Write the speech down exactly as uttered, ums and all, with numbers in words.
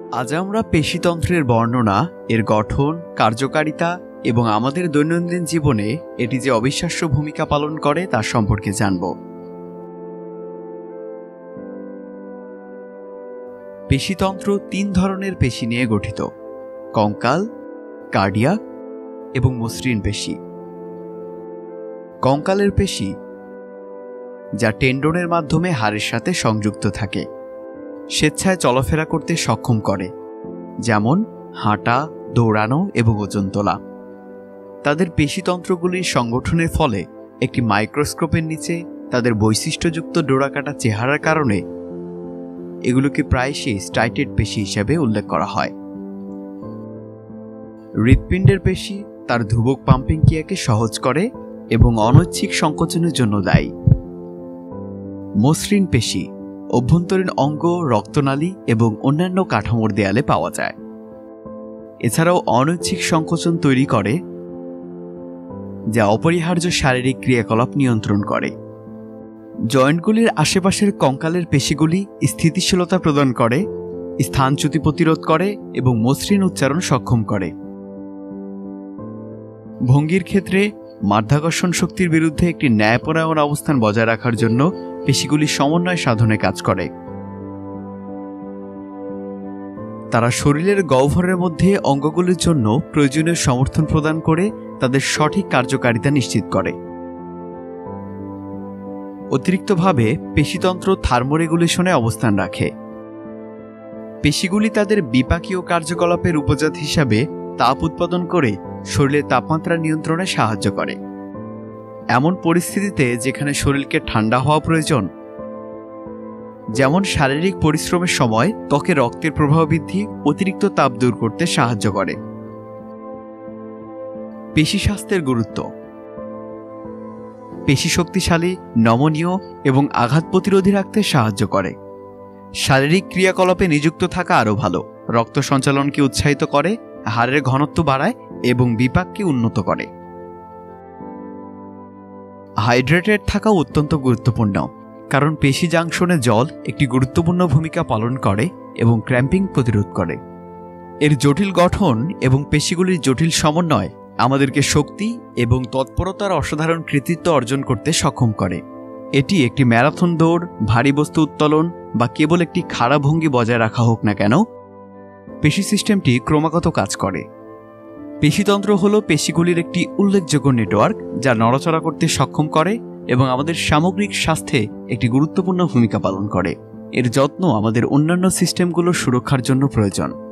আজ আমরা পেশিতন্ত্রের বর্ণনা, এর গঠন, কার্যকারিতা এবং আমাদের দৈনন্দিন জীবনে এটি যে অবিশ্বাস্য ভূমিকা পালন করে তার সম্পর্কে জানব। পেশিতন্ত্র তিন ধরনের পেশি নিয়ে গঠিত: কঙ্কাল, কার্ডিয়াক এবং মসৃণ পেশি। কঙ্কালের পেশি, যা টেন্ডনের মাধ্যমে হাড়ের সাথে সংযুক্ত থাকে, স্বেচ্ছায় চলাফেরা করতে সক্ষম করে, যেমন হাঁটা, দৌড়ানো এবং ওজন তোলা। তাদের পেশিতন্ত্রগুলির সংগঠনের ফলে একটি মাইক্রোস্কোপের নিচে তাদের বৈশিষ্ট্যযুক্ত ডোরাকাটা চেহারার কারণে এগুলোকে প্রায়শই স্টাইটেড পেশি হিসেবে উল্লেখ করা হয়। হৃৎপিণ্ডের পেশি তার ধ্রুবক পাম্পিং ক্রিয়াকে সহজ করে এবং অনৈচ্ছিক সংকোচনের জন্য দায়ী। মসৃণ পেশি অভ্যন্তরীণ অঙ্গ, রক্তনালী এবং অন্যান্য কাঠামোর দেয়ালে পাওয়া যায়। এছাড়াও অনৈচ্ছিক সংকোচন তৈরি করে, যা অপরিহার্য শারীরিক ক্রিয়াকলাপ নিয়ন্ত্রণ করে। জয়েন্টগুলির আশেপাশের কঙ্কালের পেশিগুলি স্থিতিশীলতা প্রদান করে, স্থানচ্যুতি প্রতিরোধ করে এবং মসৃণ উচ্চারণ সক্ষম করে। ভঙ্গির ক্ষেত্রে মাধ্যাকর্ষণ শক্তির বিরুদ্ধে একটি ন্যায়পরায়ণ অবস্থান বজায় রাখার জন্য পেশিগুলি সমন্বয় সাধনে কাজ করে। তারা শরীরের গহ্বরের মধ্যে অঙ্গগুলির জন্য প্রয়োজনীয় সমর্থন প্রদান করে তাদের সঠিক কার্যকারিতা নিশ্চিত করে। অতিরিক্তভাবে পেশিতন্ত্র থার্মোরেগুলেশনে অবস্থান রাখে। পেশিগুলি তাদের বিপাকীয় কার্যকলাপের উপজাত হিসাবে তাপ উৎপাদন করে শরীরের তাপমাত্রা নিয়ন্ত্রণে সাহায্য করে। এমন পরিস্থিতিতে যেখানে শরীরকে ঠান্ডা হওয়া প্রয়োজন, যেমন শারীরিক পরিশ্রমের সময়, ত্বকে রক্তের প্রবাহ বৃদ্ধি অতিরিক্ত তাপ দূর করতে সাহায্য করে। পেশি স্বাস্থ্যের গুরুত্ব: পেশি শক্তিশালী, নমনীয় এবং আঘাত প্রতিরোধী রাখতে সাহায্য করে। শারীরিক ক্রিয়াকলাপে নিযুক্ত থাকা আরও ভালো, রক্ত সঞ্চালনকে উৎসাহিত করে, হাড়ের ঘনত্ব বাড়ায় এবং বিপাককে উন্নত করে। হাইড্রেটেড থাকা অত্যন্ত গুরুত্বপূর্ণ, কারণ পেশি জাংশনে জল একটি গুরুত্বপূর্ণ ভূমিকা পালন করে এবং ক্র্যাম্পিং প্রতিরোধ করে। এর জটিল গঠন এবং পেশিগুলির জটিল সমন্বয় আমাদেরকে শক্তি এবং তৎপরতার অসাধারণ কৃতিত্ব অর্জন করতে সক্ষম করে। এটি একটি ম্যারাথন দৌড়, ভারী বস্তু উত্তোলন বা কেবল একটি খাড়া ভঙ্গি বজায় রাখা হোক না কেন, পেশি সিস্টেমটি ক্রমাগত কাজ করে। পেশিতন্ত্র হল পেশিগুলির একটি উল্লেখযোগ্য নেটওয়ার্ক, যা নড়াচড়া করতে সক্ষম করে এবং আমাদের সামগ্রিক স্বাস্থ্যে একটি গুরুত্বপূর্ণ ভূমিকা পালন করে। এর যত্ন আমাদের অন্যান্য সিস্টেমগুলোর সুরক্ষার জন্য প্রয়োজন।